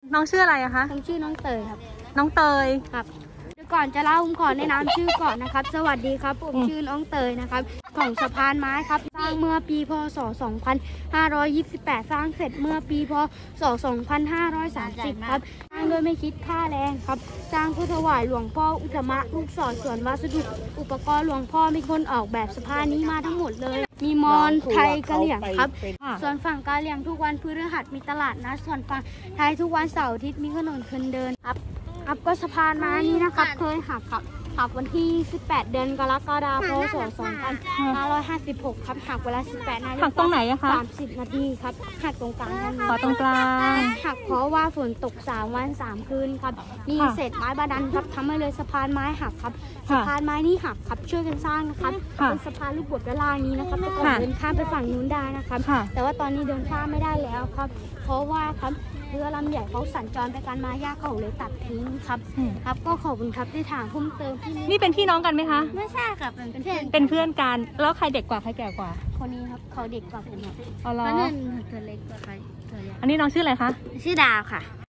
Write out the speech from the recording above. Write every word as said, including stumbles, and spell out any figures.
น้องชื่ออะไรอะคะผมชื่อน้องเตยครับน้องเตยครับเดี๋ยวก่อนจะเล่าผมขอแนะนำชื่อก่อนนะครับ สวัสดีครับผมชื่อน้องเตยนะครับของสะพานไม้ครับสร้างเมื่อปีพศสองพันห้าร้อยยี่สิบแปดสร้างเสร็จเมื่อปีพศสองพันห้าร้อยสามสิบครับสร้างโดยไม่คิดค่าแรงครับสร้างเพื่อถวายหลวงพ่ออุตมะลูกศรส่วนวัสดุอุปกรณ์หลวงพ่อมีคนออกแบบสะพานนี้มาทั้งหมดเลยมีมอญไทยกะเหรี่ยงครับส่วนฝั่งกะเหรี่ยงทุกวันพฤหัสมีตลาดนัดส่วนฝั่งไทยทุกวันเสาร์อาทิตย์มีถนนคนเดินครับครับก็สะพานไม้นี้นะครับเคยหักครับหักวันที่สิบแปดเดือนกรกฎาคมพศสองพันห้าร้อยห้าสิบหกครับหักเวลาสิบแปดนาฬิกาหักตรงไหนอะคะสามสิบนาทีครับหักตรงกลางถนนขอตรงกลางหักเพราะว่าฝนตกสามวันสามคืนครับมีเศษไม้บาดันครับทำให้เลยสะพานไม้หักครับสะพานไม้นี่หักครับช่วยกันสร้างนะครับเป็นสะพานลูกบดด้านล่างนี้นะครับแต่ก่อนเดินข้ามไปฝั่งนู้นได้นะครับแต่ว่าตอนนี้เดินข้ามไม่ได้แล้วครับเพราะว่าครับเรือลำใหญ่เขาสัญจรไปกันมายากเขาเลยตัดทิ้งครับครับก็ขอบคุณครับที่ถามเพิ่มเติมที่นี่เป็นพี่น้องกันไหมคะไม่ใช่ครับเป็นเพื่อนเป็นเพื่อนกันแล้วใครเด็กกว่าใครแก่กว่าคนนี้ครับเขาเด็กกว่าผมครับอ๋อเหรอเพราะนั่นเธอเล็กกว่าใครเธอใหญ่อันนี้น้องชื่ออะไรคะชื่อดาวค่ะ